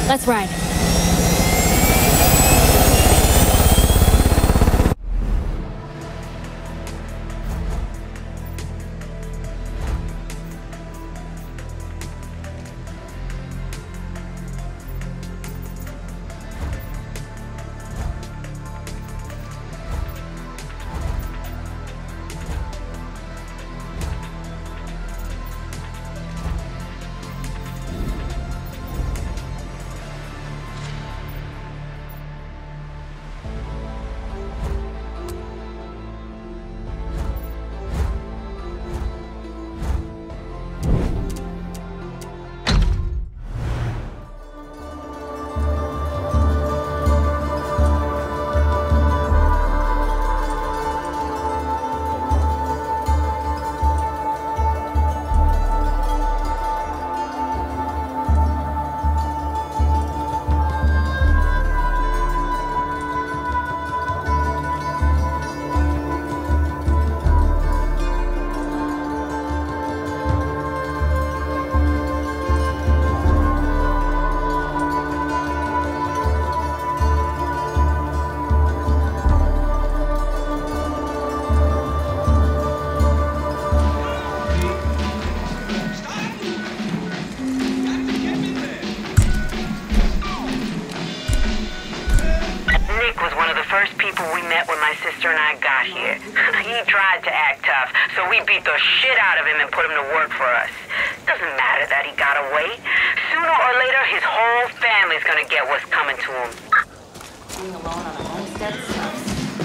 Let's ride. sister and I got here. He tried to act tough, so we beat the shit out of him and put him to work for us. Doesn't matter that he got away. Sooner or later, his whole family's gonna get what's coming to him. Being alone on a homestead sucks.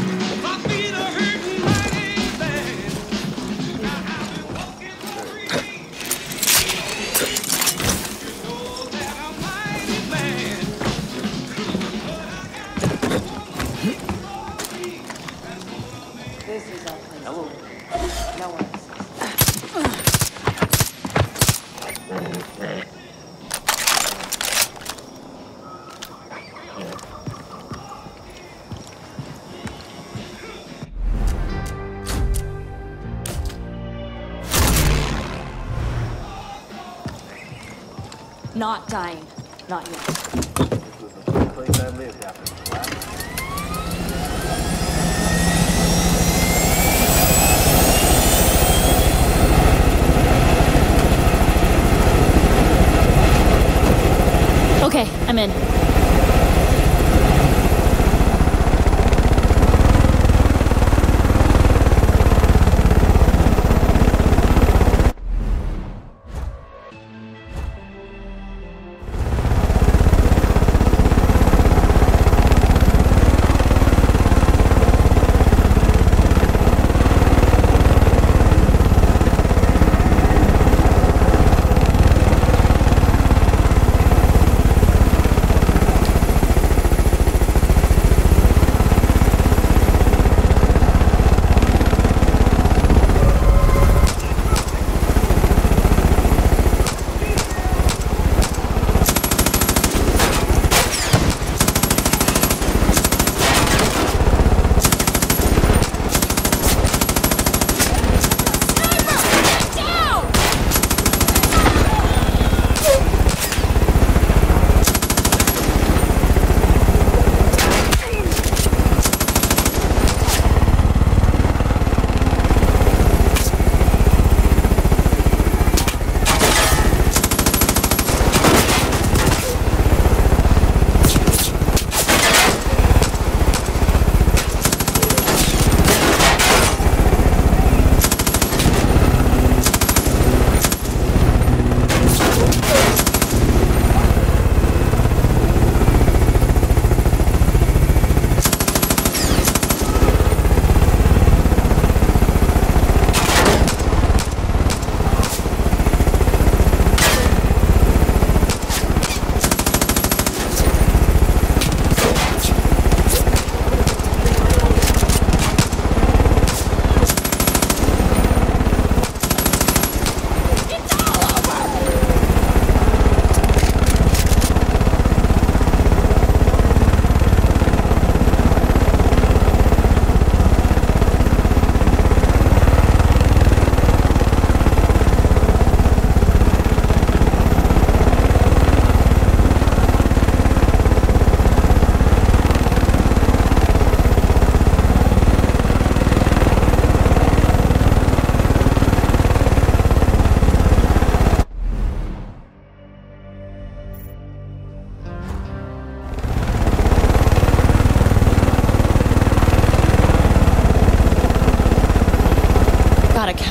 This is our place. Hello. No one else. Not dying. Not yet. This was the first place I lived after the collapse. Okay, I'm in.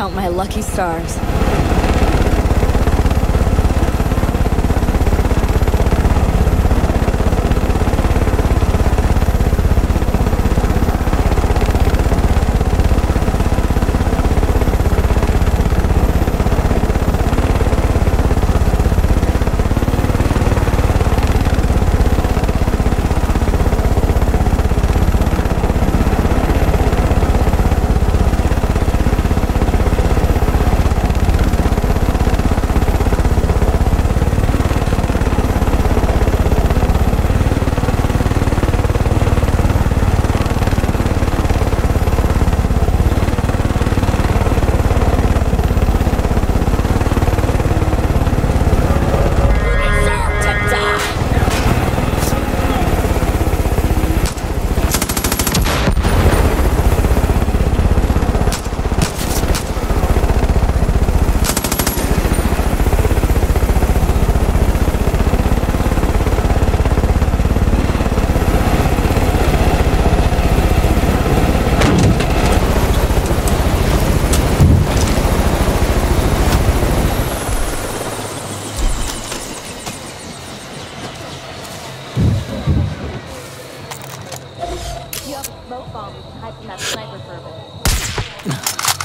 Count my lucky stars. Smoke bomb, we can hide from that sniper for a bit.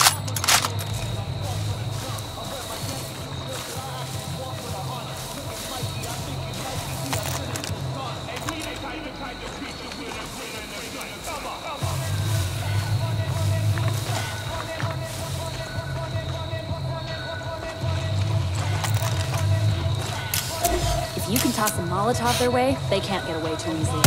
If you can toss a Molotov their way, they can't get away too easily.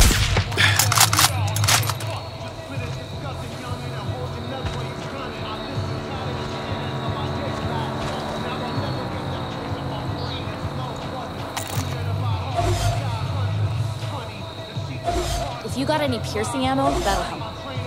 If you got any piercing ammo, that'll help.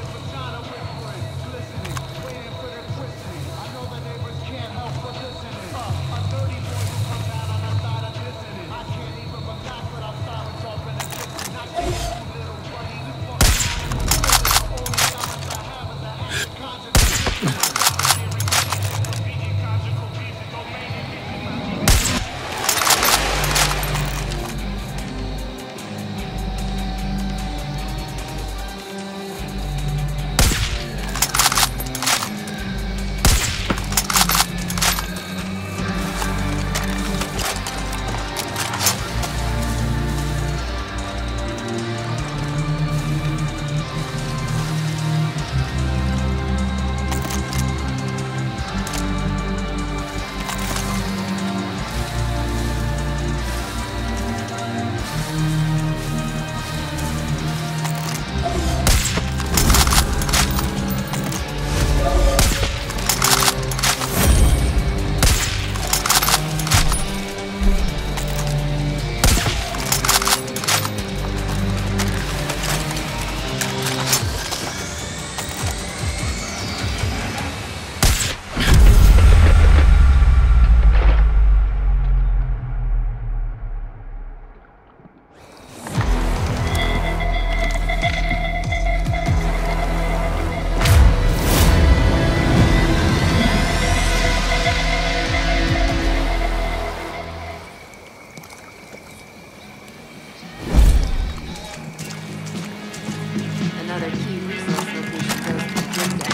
Another key resource location goes to Grimgate.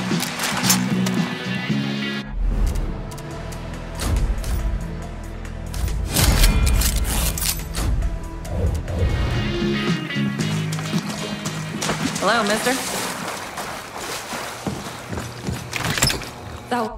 Hello, mister. That...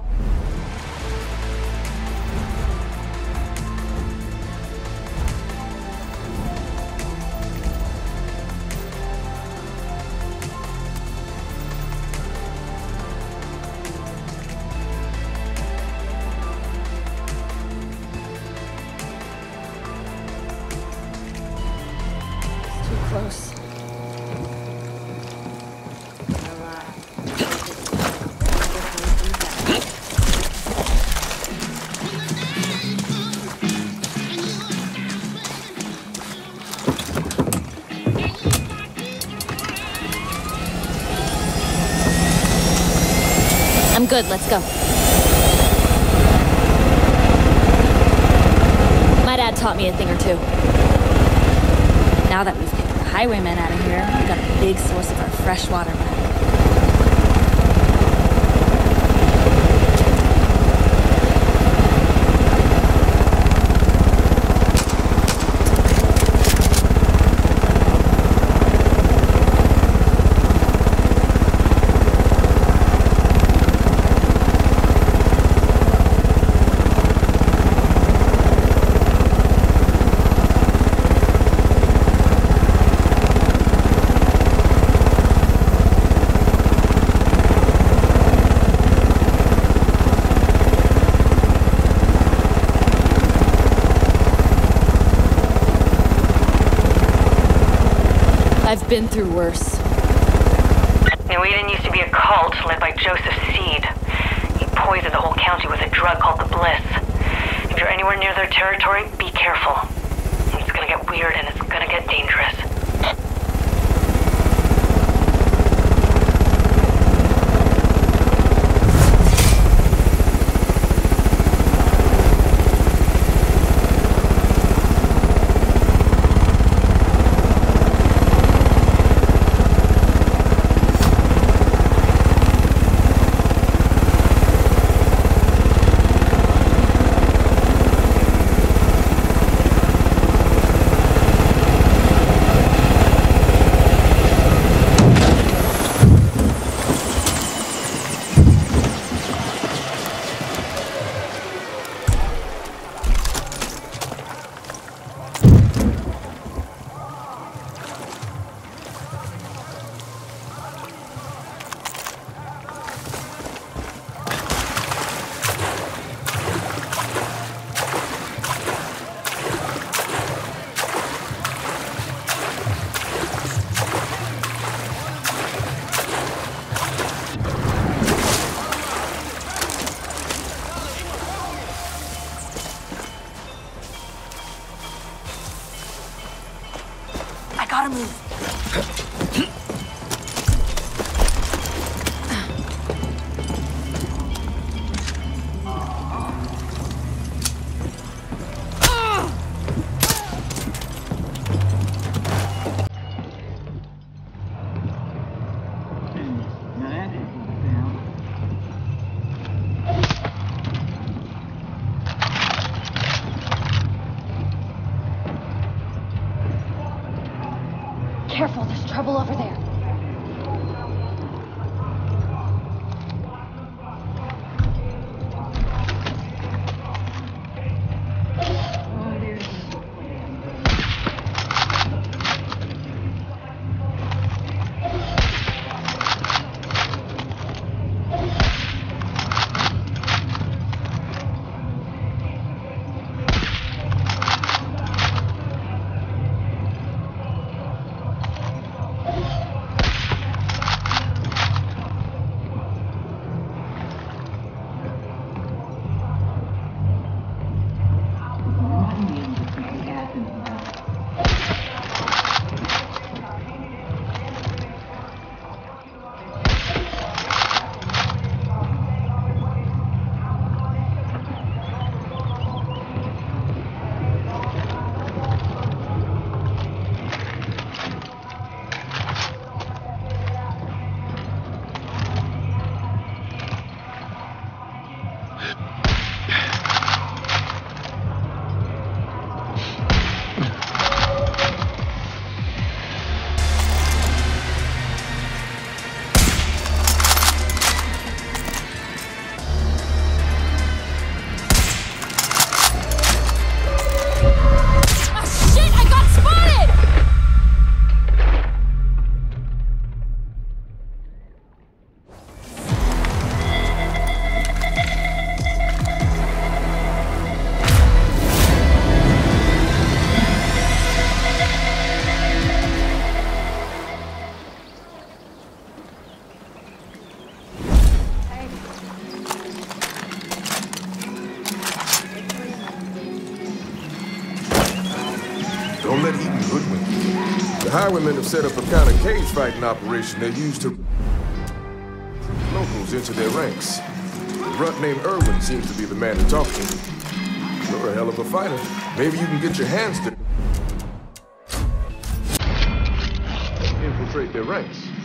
Close. I'm good, let's go. taught me a thing or two. Now that we've kicked the highwaymen out of here, we've got a big source of our fresh water back. I've been through worse. New Eden used to be a cult led by Joseph Seed. He poisoned the whole county with a drug called the Bliss. If you're anywhere near their territory, be careful. It's gonna get weird and it's gonna get dangerous. I gotta move. Careful, there's trouble over there. Don't let Eden hoodwink you. The highwaymen have set up a kind of cage fighting operation they use to locals into their ranks. A runt named Irwin seems to be the man to talk to. You're a hell of a fighter. Maybe you can get your hands to infiltrate their ranks.